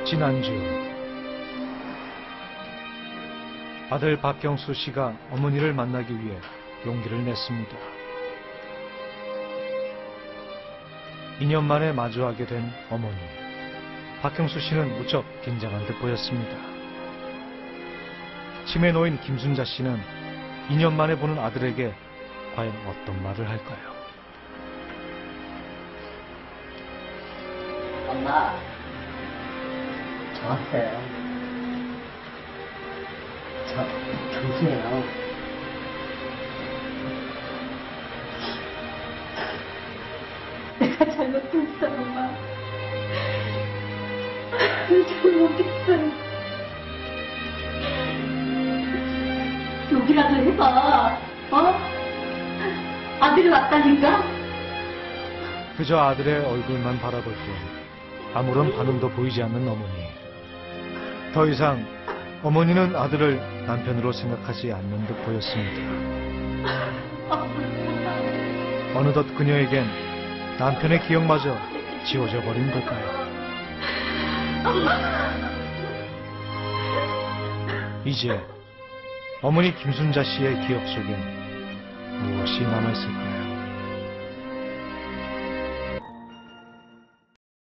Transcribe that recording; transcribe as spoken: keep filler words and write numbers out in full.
지난주 아들 박경수 씨가 어머니를 만나기 위해 용기를 냈습니다. 이 년 만에 마주하게 된 어머니. 박경수 씨는 무척 긴장한 듯 보였습니다. 치매 노인 김순자 씨는 이 년 만에 보는 아들에게 과연 어떤 말을 할까요? 엄마, 저 왔어요. 저, 경수예요. 내가 잘못했어, 엄마. 잘못했어요. 욕이라도 해봐. 어? 아들이 왔다니까? 그저 아들의 얼굴만 바라볼 뿐 아무런 반응도 보이지 않는 어머니. 더 이상 어머니는 아들을 남편으로 생각하지 않는 듯 보였습니다. 어느덧 그녀에겐 남편의 기억마저 지워져 버린 걸까요? 이제 어머니 김순자 씨의 기억 속엔 무엇이 남아있을까요?